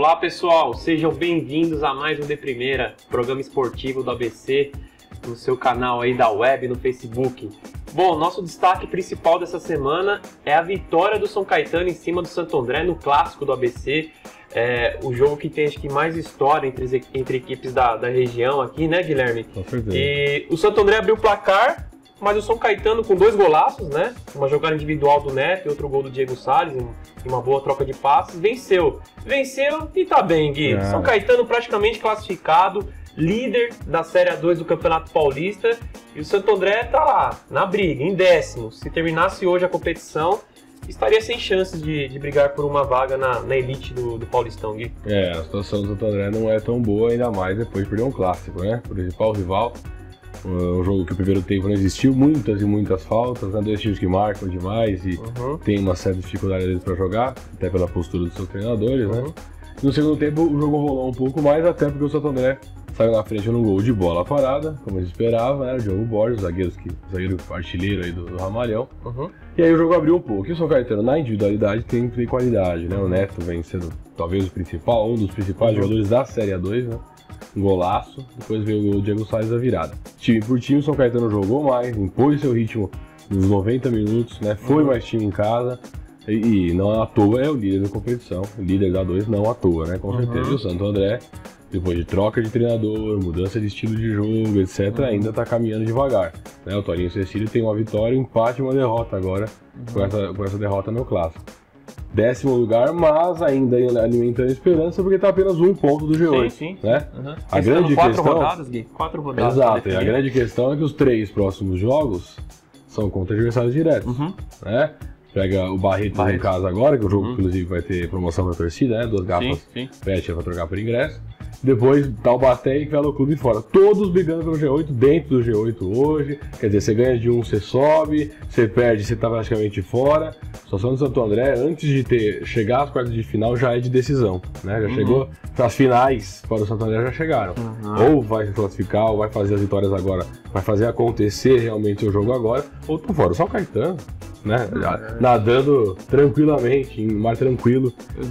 Olá pessoal, sejam bem-vindos a mais um De Primeira, programa esportivo do ABC, no seu canal aí da web, no Facebook. Bom, nosso destaque principal dessa semana é a vitória do São Caetano em cima do Santo André no clássico do ABC. O jogo que tem acho que mais história entre equipes da região aqui, né, Guilherme? Com certeza. E o Santo André abriu o placar, mas o São Caetano com 2 golaços, né? Uma jogada individual do Neto e outro gol do Diego Salles, e uma boa troca de passes, venceu e tá bem, Gui. São Caetano praticamente classificado, líder da Série A2 do Campeonato Paulista, e o Santo André tá lá, na briga, em 10º. Se terminasse hoje a competição, estaria sem chances de brigar por uma vaga na elite do Paulistão, Gui. A situação do Santo André não é tão boa, ainda mais depois de perder um clássico, né? O principal rival, um jogo que o primeiro tempo não existiu, muitas e muitas faltas, né? 2 times que marcam demais e tem uma certa dificuldade para jogar, até pela postura dos seus treinadores, né? No segundo tempo o jogo rolou um pouco mais, até porque o Santo André saiu na frente num gol de bola parada, como eles esperavam, né? O Diogo Borges, zagueiro artilheiro aí do Ramalhão. E aí o jogo abriu um pouco. E o São Caetano, na individualidade, tem qualidade, né? O Neto vem sendo talvez um dos principais jogadores da Série A2, né? Um golaço, depois veio o Diego Salles da virada. Time por time, o São Caetano jogou mais, impôs seu ritmo nos 90 minutos, né? Foi mais time em casa. E não à toa é o líder da competição, o líder da 2 não à toa, né? Com certeza. E o Santo André, depois de troca de treinador, mudança de estilo de jogo, etc., ainda está caminhando devagar, né? O Torinho Cecílio tem uma vitória, um empate e uma derrota agora, com essa derrota no clássico. 10º lugar, mas ainda alimentando esperança, porque está apenas 1 ponto do G8. Sim. Né? A grande questão... 4 rodadas, Gui? 4 rodadas. Exato, e a grande questão é que os 3 próximos jogos são contra adversários diretos, né? Pega o Barretos em casa agora, que o jogo inclusive vai ter promoção para torcida, né? 2 garrafas PET para trocar por ingresso. Depois Taubaté e Velo Clube fora. Todos brigando pelo G8, dentro do G8 hoje. Quer dizer, você ganha de um, você sobe, você perde, você tá praticamente fora. A situação do Santo André, antes de chegar às quartas de final, já é de decisão, né? Já chegou as finais para o Santo André, já chegaram. Ou vai se classificar, ou vai fazer as vitórias agora, vai fazer acontecer realmente o jogo agora, ou tá fora. O São Caetano, né? Nadando tranquilamente, em mar tranquilo,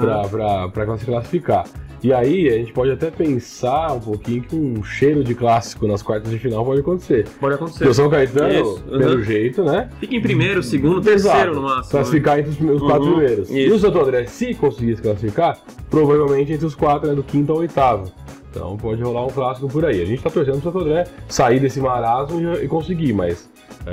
para se classificar. E aí, a gente pode até pensar um pouquinho que um cheiro de clássico nas quartas de final pode acontecer. Pode acontecer. Porque o São Caetano, pelo jeito, né? Fica em primeiro, segundo, terceiro no máximo. Classificar entre os 4 primeiros. E o Santo André, se conseguir se classificar, provavelmente entre os 4, né, do 5º ao 8º. Então pode rolar um clássico por aí. A gente tá torcendo pro Santo André sair desse marasmo e conseguir, mas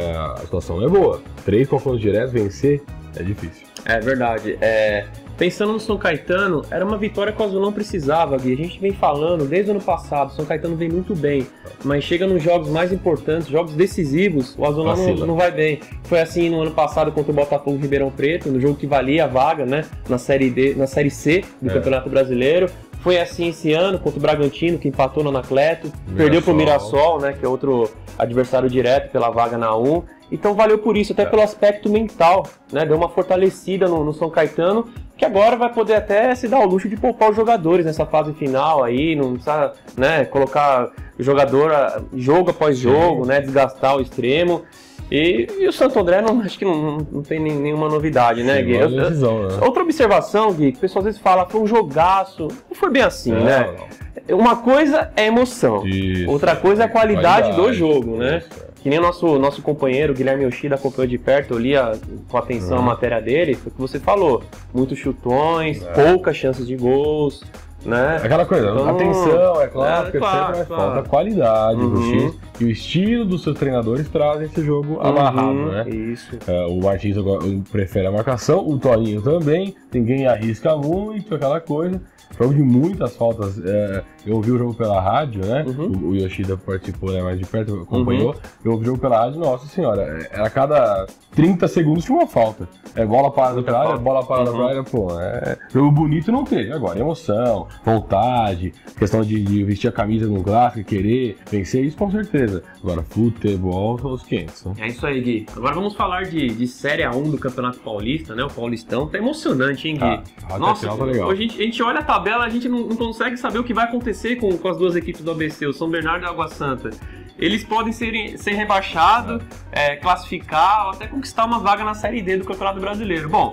a situação não é boa. 3 confrontos diretos, vencer é difícil. É verdade. Pensando no São Caetano, era uma vitória que o Azulão precisava, Gui. A gente vem falando desde o ano passado, o São Caetano vem muito bem, mas chega nos jogos mais importantes, jogos decisivos, o Azulão não vai bem. Foi assim no ano passado contra o Botafogo Ribeirão Preto, no jogo que valia a vaga, né, na Série C do Campeonato Brasileiro. Foi assim esse ano contra o Bragantino, que empatou no Anacleto, perdeu pro Mirassol, né, que é outro adversário direto pela vaga na 1. Então valeu por isso, até pelo aspecto mental, né? Deu uma fortalecida no São Caetano, que agora vai poder até se dar o luxo de poupar os jogadores nessa fase final aí, não precisa, né, colocar o jogador jogo após jogo, né, desgastar ao extremo. E o Santo André, acho que não tem nenhuma novidade, né, Gui? Outra observação, Gui, que o pessoal às vezes fala, foi um jogaço, não foi bem assim, né? Uma coisa é emoção, outra coisa é a qualidade do jogo, né? Que nem o nosso companheiro Guilherme Yoshida acompanhou de perto, eu li com atenção a matéria dele, foi o que você falou, muitos chutões, poucas chances de gols, né? Aquela coisa, então, atenção, porque sempre falta qualidade do time, e o estilo dos seus treinadores traz esse jogo amarrado, né? Isso. O Martins prefere a marcação, o Torinho também, ninguém arrisca muito, aquela coisa. Jogo de muitas faltas. Eu ouvi o jogo pela rádio, né? O Yoshida participou, né, mais de perto, acompanhou. Eu ouvi o jogo pela rádio, nossa senhora, era a cada 30 segundos tinha uma falta. Bola parada pra área, bola parada pra área, pô. Jogo bonito não teve. Agora, emoção, vontade, questão de vestir a camisa no clássico, querer vencer, isso com certeza. Agora, futebol são os 500. Né? É isso aí, Gui. Agora vamos falar de Série A1 do Campeonato Paulista, né? O Paulistão. Tá emocionante, hein, Gui? Nossa, tá legal. A gente olha a tabela, a gente não consegue saber o que vai acontecer com as 2 equipes do ABC, o São Bernardo e a Água Santa. Eles podem ser rebaixados, classificar ou até conquistar uma vaga na Série D do Campeonato Brasileiro. Bom,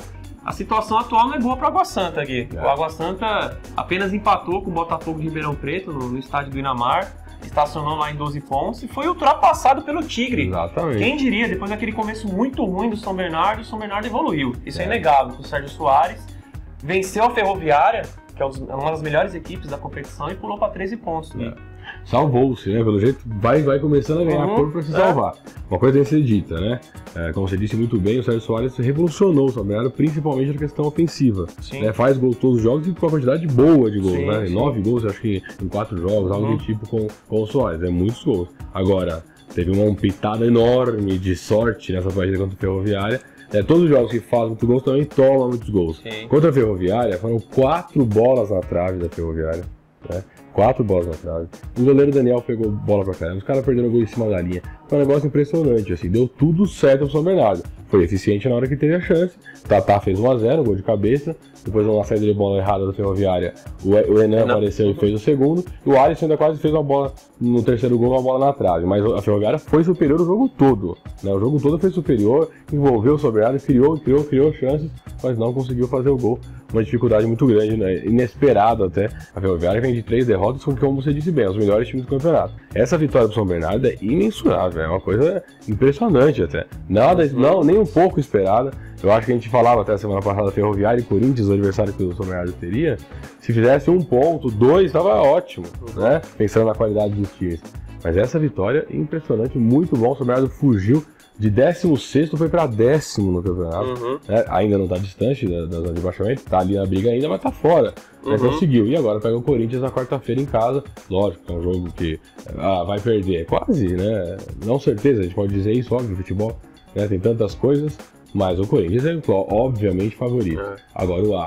A situação atual não é boa para o Água Santa aqui. O Água Santa apenas empatou com o Botafogo de Ribeirão Preto no estádio do Inamar, estacionou lá em 12 pontos e foi ultrapassado pelo Tigre. Exatamente. Quem diria, depois daquele começo muito ruim do São Bernardo, o São Bernardo evoluiu. Isso é inegável. O Sérgio Soares venceu a Ferroviária, que é uma das melhores equipes da competição, e pulou para 13 pontos. Salvou-se, né? Pelo jeito vai começando a ganhar corpo para se salvar. Uma coisa tem que ser dita, né? Como você disse muito bem, o Sérgio Soares revolucionou o São Bernardo, principalmente na questão ofensiva. Faz gols todos os jogos e com uma quantidade boa de gols, né? 9 gols, acho que em 4 jogos, algo do tipo com o Soares. É muitos gols. Agora, teve uma pitada enorme de sorte nessa partida contra a Ferroviária. Todos os jogos que fazem muitos gols também tomam muitos gols. Contra a Ferroviária, foram 4 bolas na trave da Ferroviária. 4 bolas na trave. O goleiro Daniel pegou bola pra caramba. Os caras perderam o gol em cima da linha. Foi um negócio impressionante, assim. Deu tudo certo pro São Bernardo. Foi eficiente na hora que teve a chance. Tatá fez 1-0, gol de cabeça. Depois, uma saída de bola errada da Ferroviária, o Enan apareceu e fez o segundo. E o Alisson ainda quase fez uma bola no terceiro gol, uma bola na trave. Mas a Ferroviária foi superior o jogo todo. Né? O jogo todo foi superior, envolveu o São Bernardo, criou chances, mas não conseguiu fazer o gol. Uma dificuldade muito grande, né? Inesperada até. A Ferroviária vem de 3 derrotas, como você disse bem, os melhores times do campeonato. Essa vitória do São Bernardo é imensurável, é uma coisa impressionante até. Nem um pouco esperada. Eu acho que a gente falava até a semana passada, Ferroviária e Corinthians, o adversário que o São Bernardo teria. Se fizesse 1 ponto, 2, estava ótimo, né? Pensando na qualidade dos times. Mas essa vitória é impressionante, muito bom. O São Bernardo fugiu de 16º, foi para 10º no campeonato. Ainda não está distante da zona de rebaixamento, está ali na briga ainda, mas está fora. Conseguiu. E agora pega o Corinthians na quarta-feira em casa. Lógico que é um jogo que vai perder. Quase, né? Não certeza, a gente pode dizer isso, óbvio, futebol, né? Tem tantas coisas. Mas o Corinthians é, obviamente, favorito. Agora o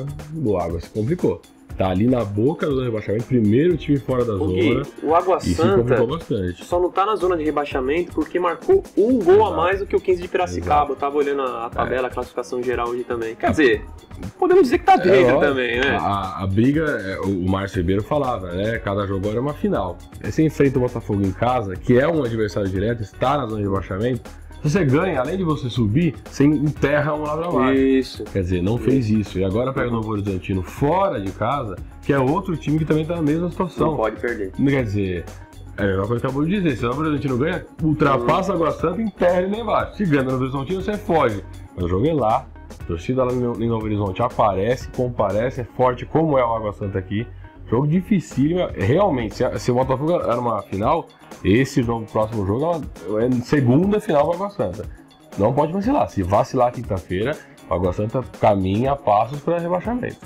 Água se complicou. Tá ali na boca do rebaixamento, primeiro time fora da zona. O Água Santa só não tá na zona de rebaixamento porque marcou um gol a mais do que o 15 de Piracicaba. Eu tava olhando a tabela, a classificação geral hoje também. Quer dizer, podemos dizer que tá dentro também, né? A briga, o Márcio Ribeiro falava, né? Cada jogo agora é uma final. Você enfrenta o Botafogo em casa, que é um adversário direto, está na zona de rebaixamento. Você ganha, além de você subir, você enterra um lá pra baixo. Isso. Quer dizer, não fez isso. E agora pega o Novo Horizontino fora de casa, que é outro time que também está na mesma situação. Não pode perder. Quer dizer, é a mesma coisa que eu acabou de dizer. Se o Novo Horizontino ganha, ultrapassa a Água Santa e enterra ele lá embaixo. Se ganha no Novo Horizontino, você foge. Mas o jogo é lá, a torcida lá em Novo Horizonte aparece, comparece, é forte como é o Água Santa aqui. Jogo dificílimo. Realmente, se o Botafogo era uma final, esse próximo jogo é segunda final para a Água Santa. Não pode vacilar. Se vacilar quinta-feira, a Água Santa caminha a passos para rebaixamento.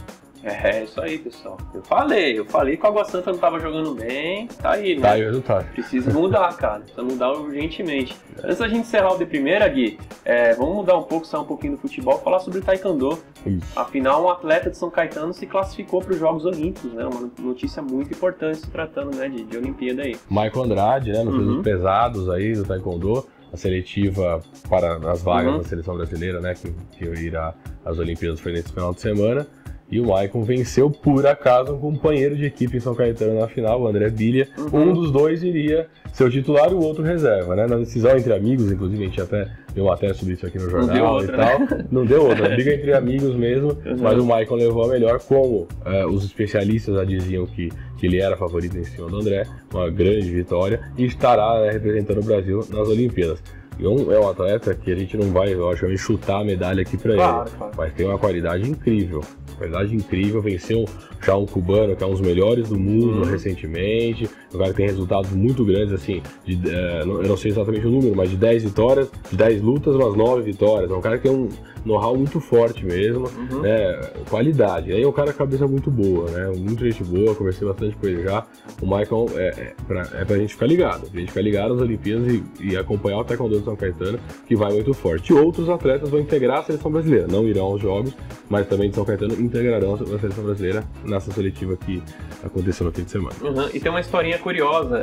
É isso aí, pessoal. Eu falei que o Água Santa não estava jogando bem. Tá aí, né? Tá aí o resultado. Precisa mudar, cara. Precisa mudar urgentemente. Antes da gente encerrar o de primeira, Gui, vamos mudar um pouco, sair um pouquinho do futebol, falar sobre o Taekwondo. Isso. Afinal, um atleta de São Caetano se classificou para os Jogos Olímpicos, né? Uma notícia muito importante se tratando, né, de Olimpíada aí. Michael Andrade, né, nos pesos pesados aí do Taekwondo, a seletiva para as vagas da seleção brasileira, né, que irá às Olimpíadas foi nesse final de semana. E o Maicon venceu, por acaso, um companheiro de equipe em São Caetano na final, o André Bilha. Um dos dois iria ser o titular e o outro reserva, né? Na decisão entre amigos, inclusive a gente até deu uma matéria sobre isso aqui no jornal e tal. Né? Não deu outra, briga entre amigos mesmo, mas o Maicon levou a melhor, como os especialistas já diziam que ele era favorito em cima do André, uma grande vitória, e estará, né, representando o Brasil nas Olimpíadas. É um atleta que a gente não vai, logicamente, chutar a medalha aqui pra ele, mas tem uma qualidade incrível. Venceu já um cubano que é um dos melhores do mundo recentemente, um cara que tem resultados muito grandes, assim, eu não sei exatamente o número, mas de 10 vitórias, de 10 lutas, umas 9 vitórias. É um cara que tem um know-how muito forte mesmo, né, qualidade. Aí é um cara com cabeça muito boa, né, muito gente boa, conversei bastante com ele já. O Michael pra gente ficar ligado, nas Olimpíadas e acompanhar o Taekwondo de São Caetano, que vai muito forte. E outros atletas vão integrar a seleção brasileira, não irão aos Jogos, mas também de São Caetano integrarão a seleção brasileira nessa seletiva que aconteceu no fim de semana. E tem uma historinha curiosa,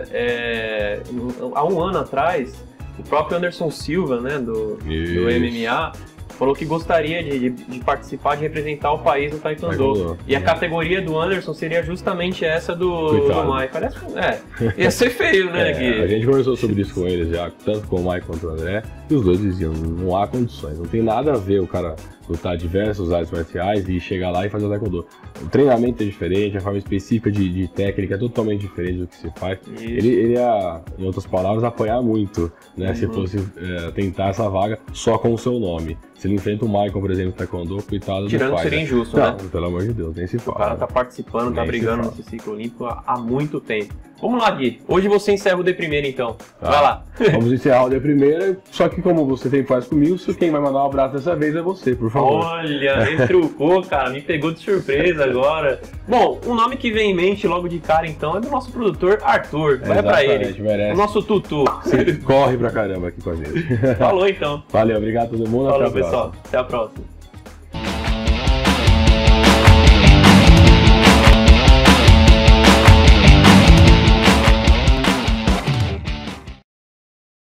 há um ano atrás, o próprio Anderson Silva, né, do MMA, falou que gostaria de participar, de representar o país no Taekwondo. E a categoria do Anderson seria justamente essa do Mike. Parece ia ser feio, né, Gui? A gente conversou sobre isso com eles já, tanto com o Mike quanto o André, e os dois diziam, não há condições, não tem nada a ver o cara lutar diversas artes marciais e chegar lá e fazer o taekwondo. O treinamento é diferente, a forma específica de técnica é totalmente diferente do que se faz. Ele ia, em outras palavras, apanhar muito, né? Se fosse tentar essa vaga só com o seu nome. Se ele enfrenta o Michael, por exemplo, taekwondo, coitado tirando do pai, seria né? injusto, Não, né? Pelo amor de Deus, nem se fala. O cara tá participando, tá Nem brigando se nesse ciclo olímpico há muito tempo. Vamos lá, Gui. Hoje você encerra o D primeiro, então. Tá. Vai lá. Vamos encerrar o dia primeiro, só que como você sempre faz comigo, quem vai mandar um abraço dessa vez é você, por favor. Olha, me trucou, cara, me pegou de surpresa agora. Bom, um nome que vem em mente logo de cara, então, é do nosso produtor Arthur. Vai pra ele. Merece. O nosso tutu. Você corre pra caramba aqui com a gente. Falou, então. Valeu, obrigado a todo mundo. Falou, até a próxima. pessoal. Até a próxima.